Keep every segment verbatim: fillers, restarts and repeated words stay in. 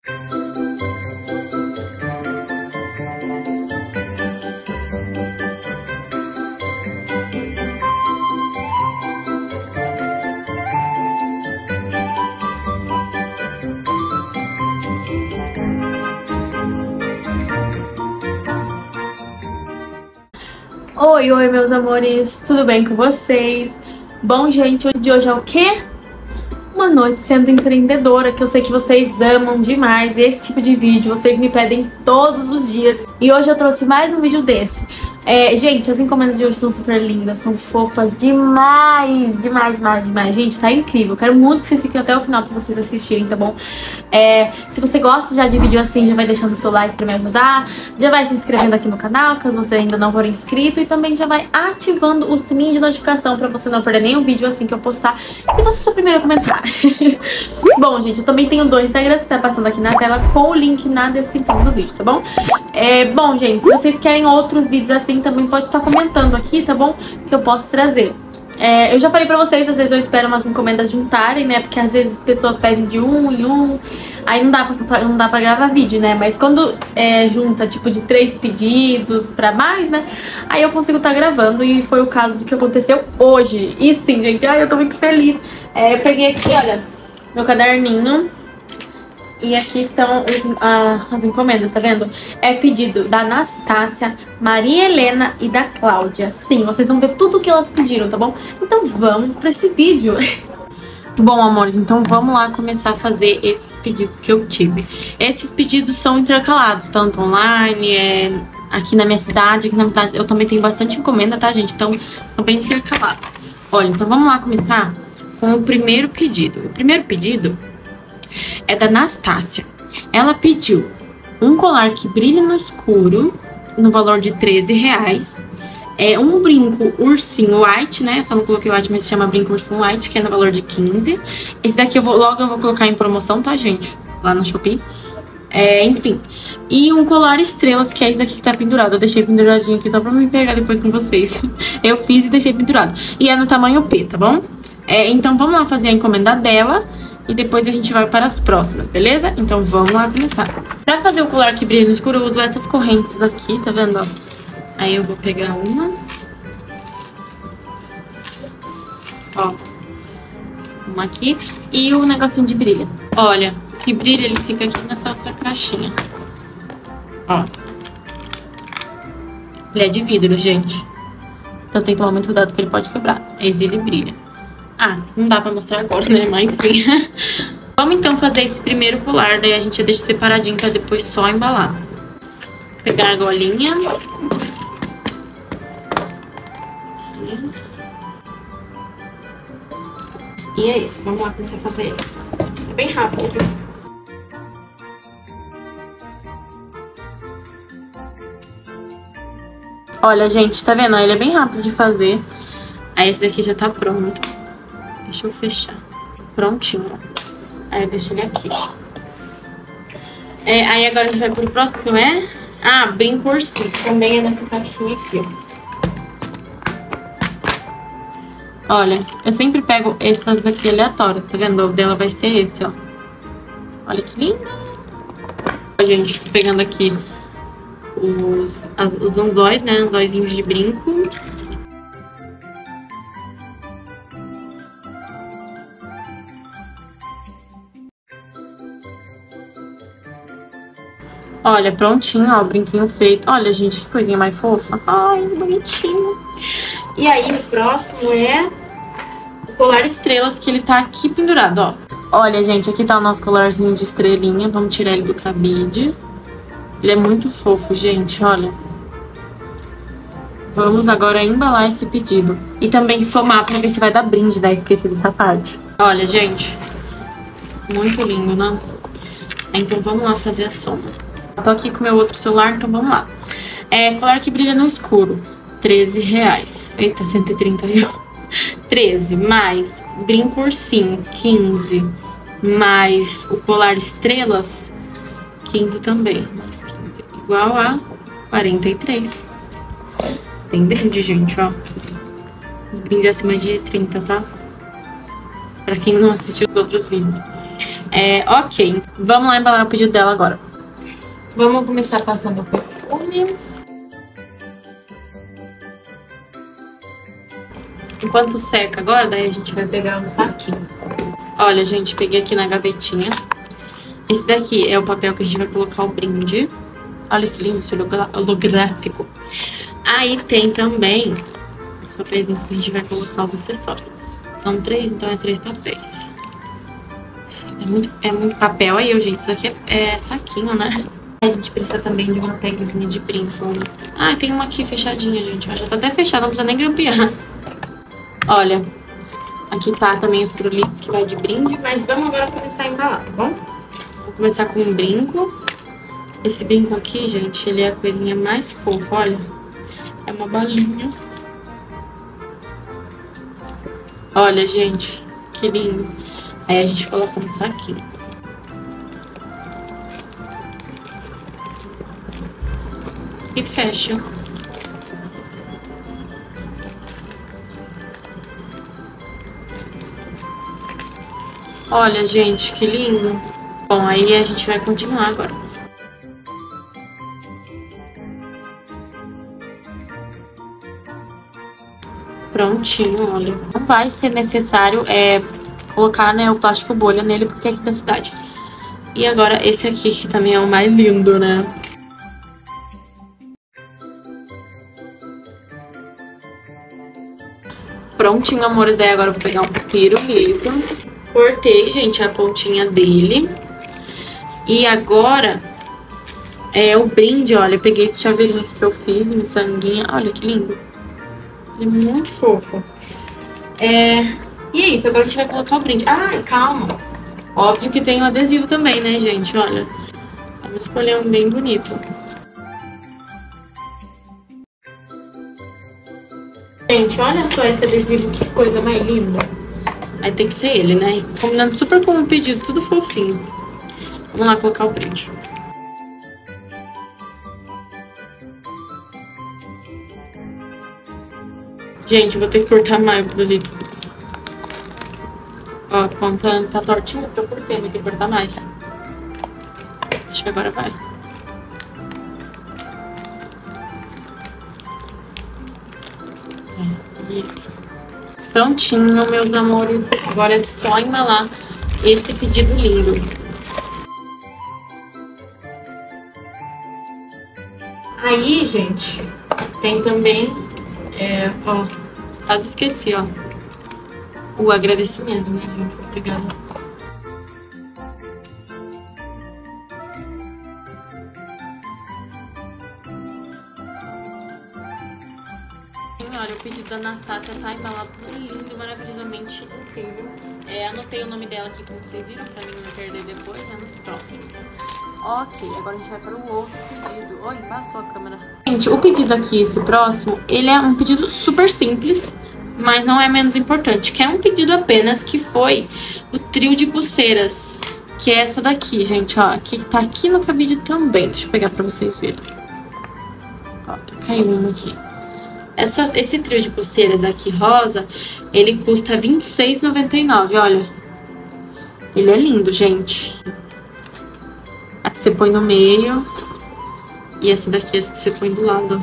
Oi, oi, meus amores, tudo bem com vocês? Bom, gente, o de hoje é o quê? Uma noite sendo empreendedora, que eu sei que vocês amam demais. E esse tipo de vídeo vocês me pedem todos os dias. E hoje eu trouxe mais um vídeo desse. É, gente, as encomendas de hoje são super lindas, são fofas demais, demais, demais, demais. Gente, tá incrível. Quero muito que vocês fiquem até o final pra vocês assistirem, tá bom? É, se você gosta já de vídeo assim, já vai deixando o seu like pra me ajudar. Já vai se inscrevendo aqui no canal, caso você ainda não for inscrito. E também já vai ativando o sininho de notificação pra você não perder nenhum vídeo assim que eu postar. E você ser o primeiro a comentar. Bom, gente, eu também tenho dois Instagrams que tá passando aqui na tela com o link na descrição do vídeo, tá bom? É, bom, gente, se vocês querem outros vídeos assim, também pode estar comentando aqui, tá bom? Que eu posso trazer. É, eu já falei pra vocês, às vezes eu espero umas encomendas juntarem, né? Porque às vezes pessoas pedem de um em um, aí não dá pra, não dá pra gravar vídeo, né? Mas quando é, junta, tipo, de três pedidos pra mais, né? Aí eu consigo estar gravando e foi o caso do que aconteceu hoje. E sim, gente, ai, eu tô muito feliz. É, eu peguei aqui, olha, meu caderninho. E aqui estão os, ah, as encomendas, tá vendo? É pedido da Anastácia, Maria Helena e da Cláudia. Sim, vocês vão ver tudo que elas pediram, tá bom? Então vamos pra esse vídeo. Bom, amores, então vamos lá começar a fazer esses pedidos que eu tive. Esses pedidos são intercalados, tanto online, é, aqui na minha cidade, aqui na minha cidade eu também tenho bastante encomenda, tá, gente? Então são bem intercalados. Olha, então vamos lá começar com o primeiro pedido. O primeiro pedido é da Anastácia. Ela pediu um colar que brilha no escuro, no valor de treze reais. É um brinco ursinho white, né? Só não coloquei white, mas se chama brinco ursinho white, que é no valor de quinze. Esse daqui eu vou, logo eu vou colocar em promoção, tá, gente? Lá no Shopee. É, enfim. E um colar estrelas, que é esse daqui que tá pendurado. Eu deixei penduradinho aqui só pra me pegar depois com vocês. Eu fiz e deixei pendurado. E é no tamanho P, tá bom? É, então vamos lá fazer a encomenda dela. E depois a gente vai para as próximas, beleza? Então vamos lá começar. Pra fazer o colar que brilha no escuro, eu uso essas correntes aqui, tá vendo? Ó? Aí eu vou pegar uma. Ó. Uma aqui. E o negocinho de brilho. Olha, que brilha ele fica aqui nessa outra caixinha. Ó. Ele é de vidro, gente. Então tem que tomar muito cuidado porque ele pode quebrar. Esse ele brilha. Ah, não dá pra mostrar agora, né? Mas enfim. Vamos então fazer esse primeiro colar. Daí a gente deixa separadinho pra depois só embalar. Vou pegar a argolinha. Aqui. E é isso. Vamos lá começar a fazer ele. É bem rápido, viu? Olha, gente, tá vendo? Ele é bem rápido de fazer. Aí esse daqui já tá pronto. Deixa eu fechar. Prontinho. Aí eu deixo ele aqui. É, aí agora a gente vai pro próximo, que é... Ah, brinco ursinho. Também é nessa caixinha aqui, ó. Olha, eu sempre pego essas aqui aleatórias, tá vendo? O dela vai ser esse, ó. Olha que lindo. A gente pegando aqui os, as, os anzóis, né? Anzóizinhos de brinco. Olha, prontinho, ó, o brinquinho feito. Olha, gente, que coisinha mais fofa. Ai, bonitinho. E aí, o próximo é o colar estrelas, que ele tá aqui pendurado, ó. Olha, gente, aqui tá o nosso colarzinho de estrelinha. Vamos tirar ele do cabide. Ele é muito fofo, gente, olha. Vamos agora embalar esse pedido. E também somar pra ver se vai dar brinde, né? Esqueci dessa parte. Olha, gente, muito lindo, né? Então vamos lá fazer a soma. Tô aqui com meu outro celular, então vamos lá. É, colar que brilha no escuro, treze reais. Eita, cento e trinta reais. treze, mais brinco ursinho, quinze. Mais o colar estrelas, quinze também. Mais quinze, igual a quarenta e três. Bem brinde, gente, ó. Os brindes acima de trinta, tá? Pra quem não assistiu os outros vídeos. É, ok. Vamos lá embalar o pedido dela agora. Vamos começar passando o perfume. Enquanto seca agora, daí a gente vai pegar os saquinhos. Olha, gente, peguei aqui na gavetinha. Esse daqui é o papel que a gente vai colocar o brinde. Olha que lindo esse holográfico. Aí tem também os papéis que a gente vai colocar os acessórios. São três, então é três papéis. É muito, é muito papel. Aí, eu, gente, isso aqui é, é saquinho, né? A gente precisa também de uma tagzinha de brinco. Ah, tem uma aqui fechadinha, gente. Já tá até fechada, não precisa nem grampear. Olha, aqui tá também os pirulitos que vai de brinde. Mas vamos agora começar a embalar, tá bom? Vou começar com um brinco. Esse brinco aqui, gente, ele é a coisinha mais fofa, olha. É uma balinha. Olha, gente, que lindo. Aí a gente coloca um saquinho. E fecha. Olha, gente, que lindo. Bom, aí a gente vai continuar agora. Prontinho, olha. Não vai ser necessário é, colocar, né, o plástico bolha nele, porque é aqui da cidade. E agora esse aqui, que também é o mais lindo, né? Prontinho, amores. Daí agora eu vou pegar um pirulito. Cortei, gente, a pontinha dele. E agora, é o brinde, olha. Eu peguei esse chaveirinho aqui que eu fiz, miçanguinha. Olha que lindo. Ele é muito fofo. É... E é isso, agora a gente vai colocar o brinde. Ai, calma. Óbvio que tem um adesivo também, né, gente? Olha. Vamos escolher um bem bonito. Gente, olha só esse adesivo, que coisa mais linda. Aí tem que ser ele, né? Combinando super com o pedido, tudo fofinho. Vamos lá colocar o brinde. Gente, eu vou ter que cortar mais o pirulito. Ó, a ponta tá tortinha porque eu cortei, vou ter que cortar mais. Acho que agora vai. Aí. Prontinho, meus amores. Agora é só embalar esse pedido lindo. Aí, gente, tem também, é, ó, quase esqueci, ó, o agradecimento, né, gente? Obrigada. Olha, o pedido da Anastácia tá embalado tudo lindo, maravilhosamente incrível. É, anotei o nome dela aqui, como vocês viram, pra mim não perder depois, né, nos próximos. Ok, agora a gente vai para o outro pedido. Oi, passou a câmera. Gente, o pedido aqui, esse próximo, ele é um pedido super simples, mas não é menos importante, que é um pedido apenas que foi o trio de pulseiras, que é essa daqui, gente, ó, que tá aqui no cabide também. Deixa eu pegar pra vocês verem. Ó, tá caindo uma aqui. Essa, esse trio de pulseiras aqui rosa, ele custa vinte e seis reais e noventa e nove centavos, olha. Ele é lindo, gente. A que você põe no meio. E essa daqui é as que você põe do lado.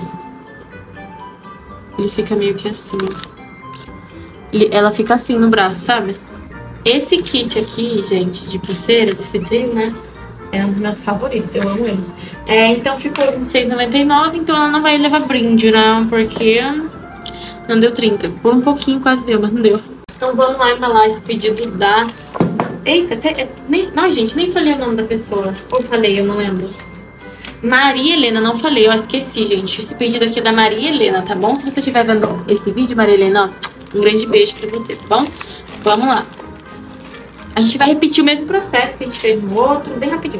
Ele fica meio que assim, ó. Ele, ela fica assim no braço, sabe? Esse kit aqui, gente, de pulseiras, esse trio, né? É um dos meus favoritos, eu amo eles. É, então ficou vinte e seis reais e noventa e nove centavos, então ela não vai levar brinde, né? Porque não deu trinta. Por um pouquinho quase deu, mas não deu. Então vamos lá embalar esse pedido da... Eita, até... Nem... Não, gente, nem falei o nome da pessoa. Ou falei, eu não lembro. Maria Helena, não falei, eu esqueci, gente. Esse pedido aqui é da Maria Helena, tá bom? Se você estiver vendo esse vídeo, Maria Helena, ó, um grande beijo pra você, tá bom? Vamos lá. A gente vai repetir o mesmo processo que a gente fez no outro, bem rapidinho.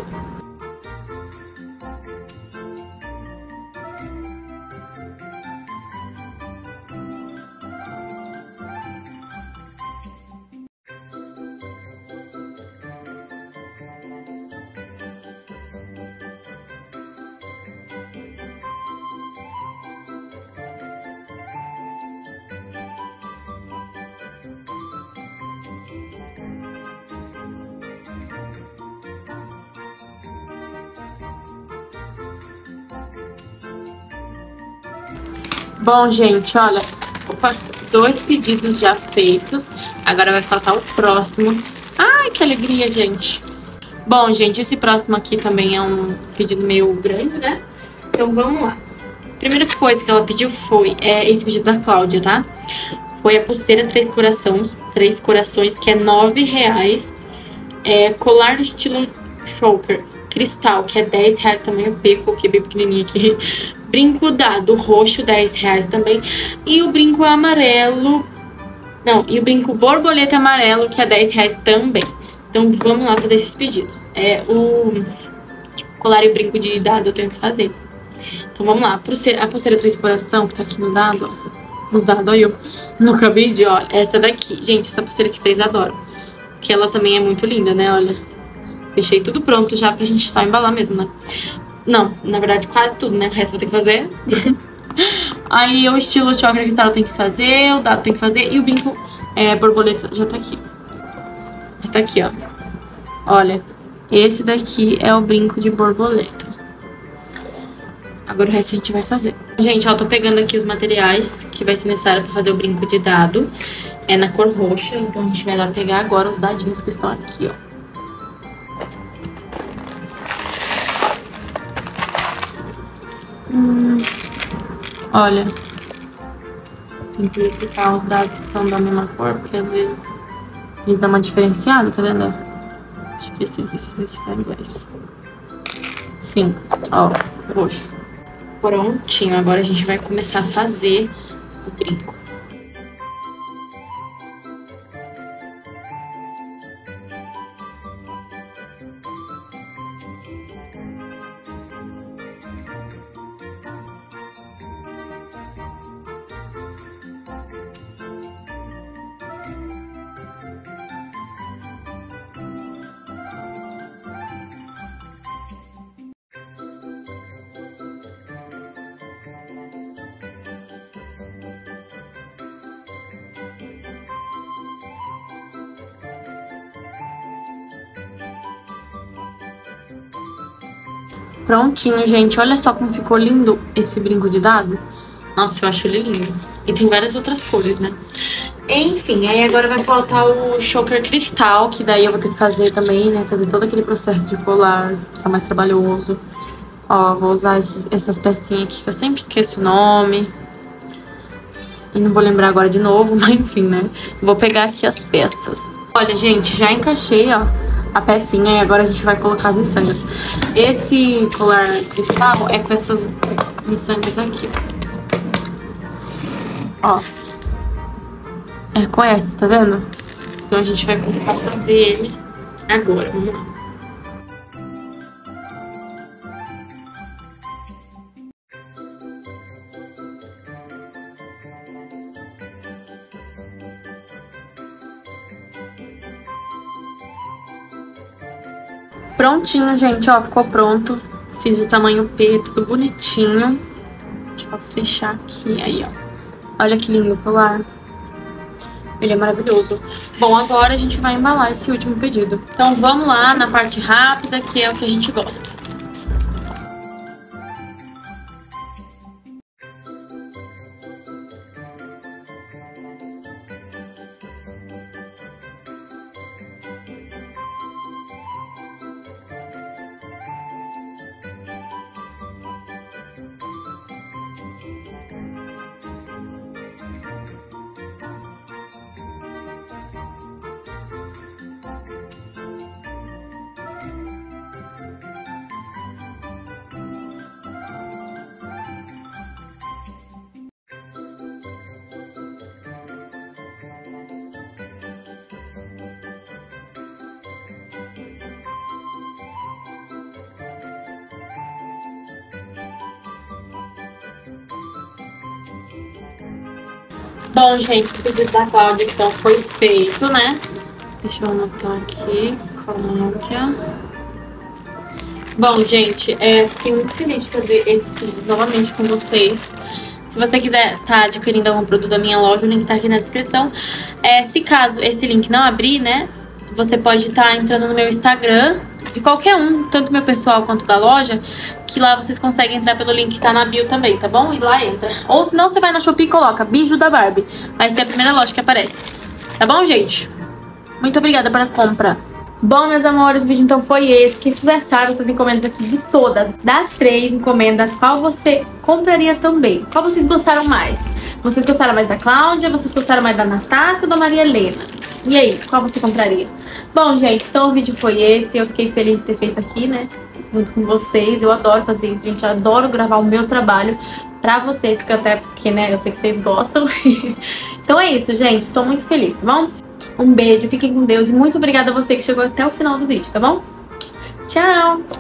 Bom, gente, olha, opa, dois pedidos já feitos. Agora vai faltar o próximo. Ai, que alegria, gente. Bom, gente, esse próximo aqui também é um pedido meio grande, né? Então vamos lá. A primeira coisa que ela pediu foi é, esse pedido da Cláudia, tá? Foi a pulseira Três Corações, Três Corações, que é nove reais. É, colar estilo choker, cristal, que é dez reais, tamanho P, coloquei bem pequenininho aqui. Brinco dado, roxo, dez reais também. E o brinco amarelo, não, e o brinco borboleta amarelo, que é dez reais também. Então vamos lá fazer esses pedidos. É, o colar e o brinco de dado eu tenho que fazer. Então vamos lá, a pulseira, a pulseira Três Coração, que tá aqui no dado, ó. No dado, olha eu, no cabide, ó, essa daqui. Gente, essa pulseira que vocês adoram. Que ela também é muito linda, né, olha. Deixei tudo pronto já pra gente só embalar mesmo, né. Não, na verdade quase tudo, né, o resto eu vou ter que fazer. Aí o estilo choker cristal eu tenho que fazer, o dado tem que fazer. E o brinco é, borboleta já tá aqui. Mas tá aqui, ó. Olha, esse daqui é o brinco de borboleta. Agora o resto a gente vai fazer. Gente, ó, tô pegando aqui os materiais que vai ser necessário pra fazer o brinco de dado. É na cor roxa, então a gente vai lá pegar agora os dadinhos que estão aqui, ó. Hum, olha, tem que verificar os dados que estão da mesma cor, porque às vezes eles dão uma diferenciada, tá vendo? Acho que esse aqui, esses aqui são iguais. Sim, ó, roxo. Prontinho, agora a gente vai começar a fazer o brinco. Prontinho, gente. Olha só como ficou lindo esse brinco de dado. Nossa, eu acho ele lindo. E tem várias outras cores, né? Enfim, aí agora vai faltar o choker cristal, que daí eu vou ter que fazer também, né? Fazer todo aquele processo de colar, que é mais trabalhoso. Ó, vou usar esses, essas pecinhas aqui, que eu sempre esqueço o nome. E não vou lembrar agora de novo, mas enfim, né? Vou pegar aqui as peças. Olha, gente, já encaixei, ó, a pecinha e agora a gente vai colocar as miçangas. Esse colar cristal é com essas miçangas aqui, ó. É com essa, tá vendo? Então a gente vai começar a fazer ele agora, vamos lá. Prontinho, gente, ó, ficou pronto. Fiz o tamanho P, tudo bonitinho. Deixa eu fechar aqui, aí, ó. Olha que lindo o colar. Ele é maravilhoso. Bom, agora a gente vai embalar esse último pedido. Então vamos lá na parte rápida, que é o que a gente gosta. Bom, gente, o pedido da Cláudia então foi feito, né? Deixa eu anotar aqui. Cláudia. Bom, gente, é, fiquei muito feliz de fazer esses pedidos novamente com vocês. Se você quiser estar tá adquirindo algum produto da minha loja, o link tá aqui na descrição. É, se caso esse link não abrir, né? Você pode estar tá entrando no meu Instagram, de qualquer um, tanto meu pessoal quanto da loja, que lá vocês conseguem entrar pelo link que tá na bio também, tá bom? E lá entra. Ou se não, você vai na Shopee e coloca Biju da Barbie. Vai ser a primeira loja que aparece. Tá bom, gente? Muito obrigada pela compra. Bom, meus amores, o vídeo então foi esse. Que já sabe essas encomendas aqui de todas. Das três encomendas, qual você compraria também? Qual vocês gostaram mais? Vocês gostaram mais da Cláudia? Vocês gostaram mais da Anastácia ou da Maria Helena? E aí, qual você compraria? Bom, gente, então o vídeo foi esse. Eu fiquei feliz de ter feito aqui, né? Junto com vocês. Eu adoro fazer isso, gente. Eu adoro gravar o meu trabalho pra vocês. Porque até porque, né, eu sei que vocês gostam. Então é isso, gente. Estou muito feliz, tá bom? Um beijo, fiquem com Deus. E muito obrigada a você que chegou até o final do vídeo, tá bom? Tchau!